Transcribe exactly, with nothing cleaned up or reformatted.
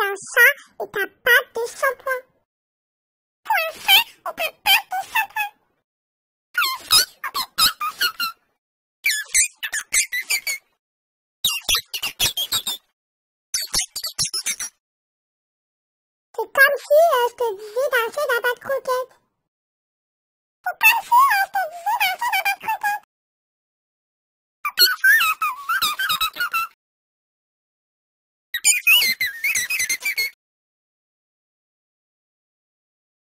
un chat est capable de cent points. Pour un chat, on peut pas